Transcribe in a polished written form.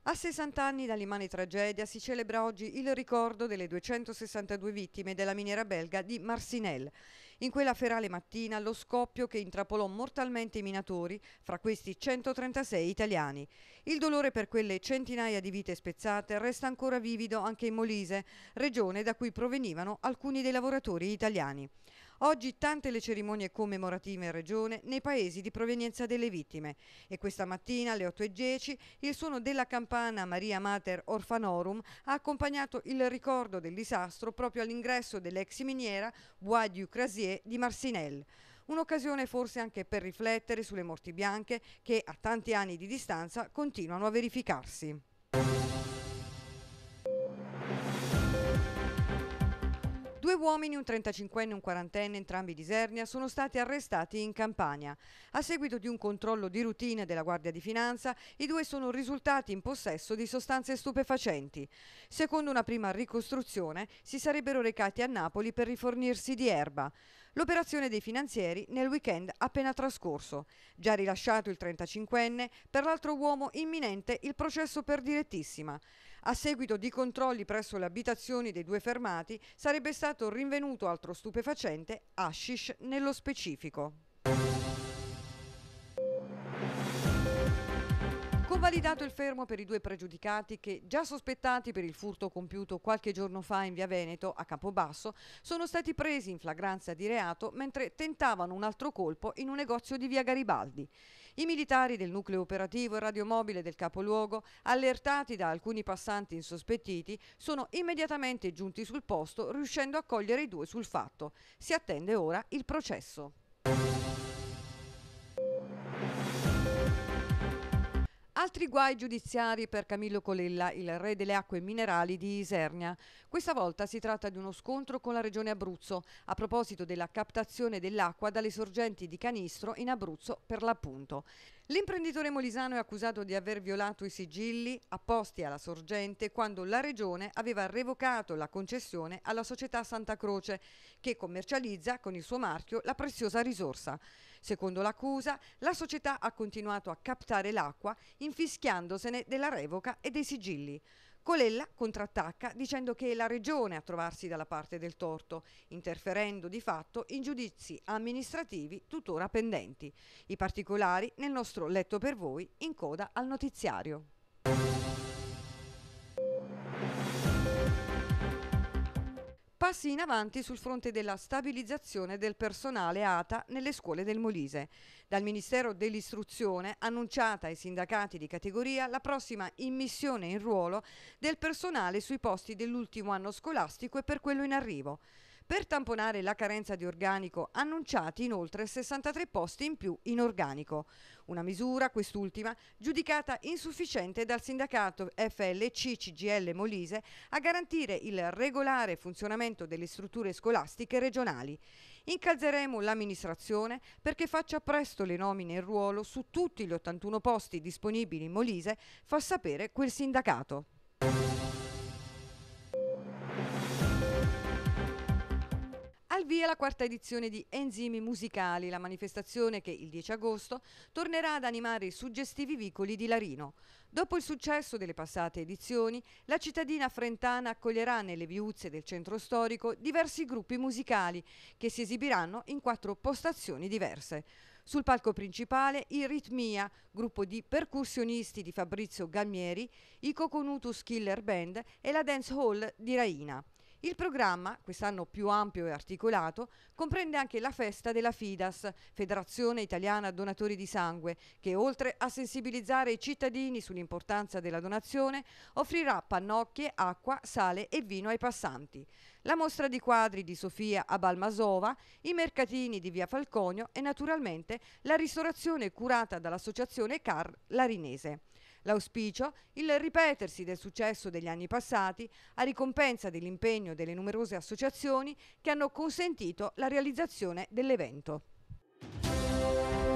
A 60 anni dall'immane tragedia si celebra oggi il ricordo delle 262 vittime della miniera belga di Marcinelle. In quella ferale mattina lo scoppio che intrappolò mortalmente i minatori, fra questi 136 italiani. Il dolore per quelle centinaia di vite spezzate resta ancora vivido anche in Molise, regione da cui provenivano alcuni dei lavoratori italiani. Oggi tante le cerimonie commemorative in regione nei paesi di provenienza delle vittime e questa mattina alle 8:10 il suono della campana Maria Mater Orfanorum ha accompagnato il ricordo del disastro proprio all'ingresso dell'ex miniera Bois du Crasier di Marcinelle. Un'occasione forse anche per riflettere sulle morti bianche che a tanti anni di distanza continuano a verificarsi. Due uomini, un 35enne e un 40enne, entrambi di Isernia, sono stati arrestati in Campania. A seguito di un controllo di routine della Guardia di Finanza, i due sono risultati in possesso di sostanze stupefacenti. Secondo una prima ricostruzione, si sarebbero recati a Napoli per rifornirsi di erba. L'operazione dei finanzieri nel weekend appena trascorso. Già rilasciato il 35enne, per l'altro uomo imminente il processo per direttissima. A seguito di controlli presso le abitazioni dei due fermati, sarebbe stato rinvenuto altro stupefacente, hashish nello specifico. Convalidato il fermo per i due pregiudicati che, già sospettati per il furto compiuto qualche giorno fa in via Veneto, a Campobasso, sono stati presi in flagranza di reato mentre tentavano un altro colpo in un negozio di via Garibaldi. I militari del nucleo operativo e radiomobile del capoluogo, allertati da alcuni passanti insospettiti, sono immediatamente giunti sul posto, riuscendo a cogliere i due sul fatto. Si attende ora il processo. Altri guai giudiziari per Camillo Colella, il re delle acque minerali di Isernia. Questa volta si tratta di uno scontro con la regione Abruzzo, a proposito della captazione dell'acqua dalle sorgenti di Canistro in Abruzzo per l'appunto. L'imprenditore molisano è accusato di aver violato i sigilli apposti alla sorgente quando la regione aveva revocato la concessione alla società Santa Croce, che commercializza con il suo marchio la preziosa risorsa. Secondo l'accusa, la società ha continuato a captare l'acqua infischiandosene della revoca e dei sigilli. Colella contrattacca dicendo che è la regione a trovarsi dalla parte del torto, interferendo di fatto in giudizi amministrativi tuttora pendenti. I particolari nel nostro letto per voi in coda al notiziario. Passi in avanti sul fronte della stabilizzazione del personale ATA nelle scuole del Molise. Dal Ministero dell'Istruzione annunciata ai sindacati di categoria la prossima immissione in ruolo del personale sui posti dell'ultimo anno scolastico e per quello in arrivo. Per tamponare la carenza di organico, annunciati inoltre 63 posti in più in organico. Una misura, quest'ultima, giudicata insufficiente dal sindacato FLC-CGIL Molise a garantire il regolare funzionamento delle strutture scolastiche regionali. Incalzeremo l'amministrazione perché faccia presto le nomine in ruolo su tutti gli 81 posti disponibili in Molise, fa sapere quel sindacato. Al via la quarta edizione di Enzimi Musicali, la manifestazione che il 10 agosto tornerà ad animare i suggestivi vicoli di Larino. Dopo il successo delle passate edizioni, la cittadina frentana accoglierà nelle viuzze del centro storico diversi gruppi musicali che si esibiranno in 4 postazioni diverse. Sul palco principale i Ritmia, gruppo di percussionisti di Fabrizio Galmieri, i Coconutus Killer Band e la Dance Hall di Raina. Il programma, quest'anno più ampio e articolato, comprende anche la festa della FIDAS, Federazione Italiana Donatori di Sangue, che oltre a sensibilizzare i cittadini sull'importanza della donazione, offrirà pannocchie, acqua, sale e vino ai passanti. La mostra di quadri di Sofia Abalmasova, i mercatini di Via Falconio e naturalmente la ristorazione curata dall'associazione CAR Larinese. L'auspicio? Il ripetersi del successo degli anni passati a ricompensa dell'impegno delle numerose associazioni che hanno consentito la realizzazione dell'evento.